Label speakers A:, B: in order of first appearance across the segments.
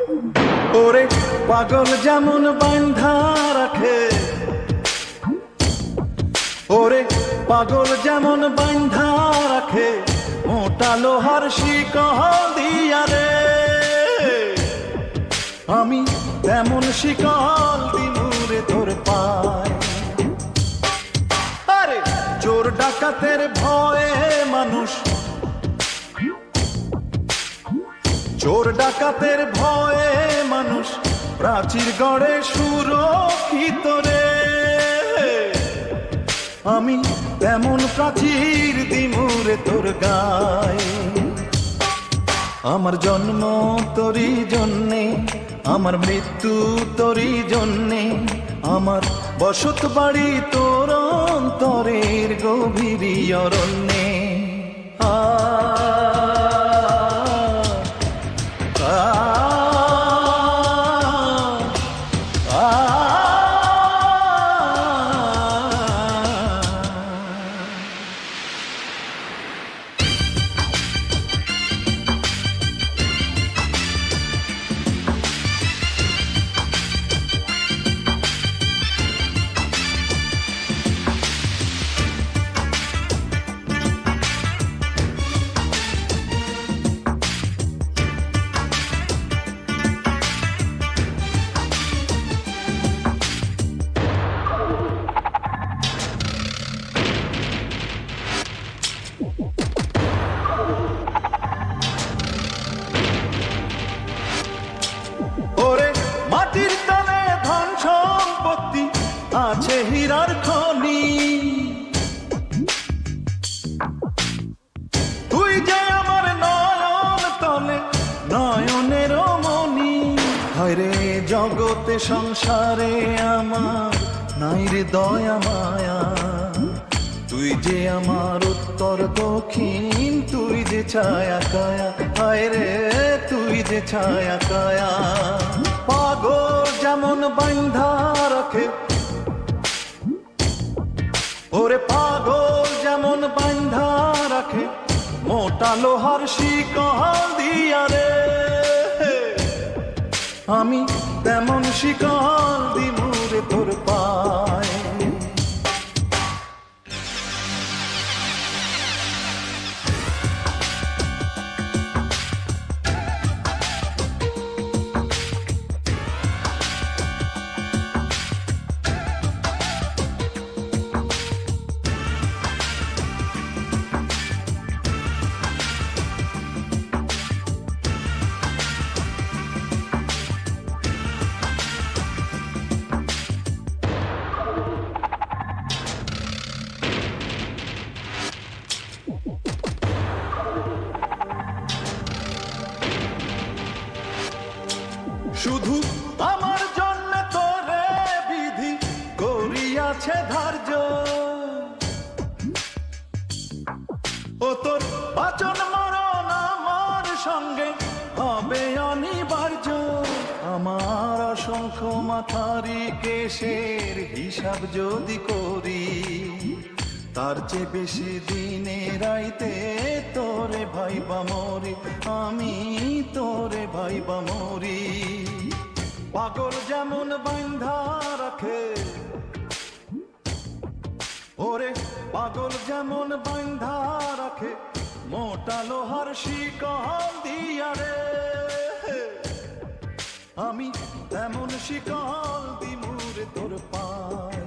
A: ওরে পাগল যেমন বাঁধা রাখে, ওরে পাগল যেমন বাঁধা রাখে মোটা লোহার শিকল দিয়া রে, আমি তেমন শিকল দিমুরে তোর পায়। আরে চোর ডাকাতের ভয়ে মানুষ, চোর ডাকাতের ভয়ে মানুষ প্রাচীর গড়ে সুরক্ষিত রে, আমি তেমন প্রাচীর দিমুরে তোর গায়ে। আমার জন্ম তোরই জন্যে, আমার মৃত্যু তোরই জন্যে, আমার বসত বাড়ি তোর অন্তরের গভীর অরণ্যে। ওরে মাটির তলে ধন সম্পত্তি আছে হীরার খনি, তুই যে আমার নয়ন তলে নয়নের মনি। হায়রে জগতে সংসারে আমার নাই রে দয়া মায়া, তুই যে আমার উত্তর দক্ষিণ, তুই যে ছায়া কায়া। হায়রে তুই যে ছায়া কায়া। পাগল যেমন বাঁধা রাখে, ওরে পাগল যেমন বাঁধা রাখে মোটা লোহার শিকল দিয়া রে, আমি তেমন শিকল দিমুরে তোর পায়। শুধু আমার জন্য তোরে বিধি করিয়াছে ধার্য, ও তোর বাচন মরণ আমার সঙ্গে হবে অনিবার্য। আমার অসংখ্য মাথারি কেশের হিসাব যদি করি, তার চেয়ে বেশি দিনে রাইতে তোরে ভাইবা মরি, আমি তোরে ভাইবা মরি। পাগল যেমন বাঁধা রাখে, ওরে পাগল যেমন বাঁধা রাখে মোটা লোহার শিকল দিয়া রে, আমি তেমন শিকল দিমুরে তোর পায়।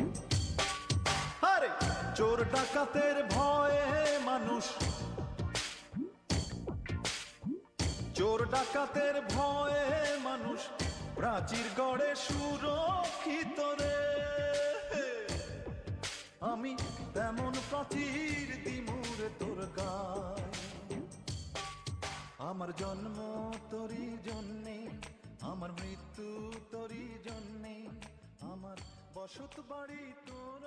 A: আরে চোর ডাকাতের ভয়ে মানুষ, চোর ডাকাতের ভয়ে মানুষ প্রাচীর গড়ে সুরক্ষিত রে, আমি তেমন প্রাচীর দিমুরে তোর গায়। আমার জন্ম তোরই জন্যে, আমার মৃত্যু তোরই জন্যে, আমার বসত বাড়ি তোর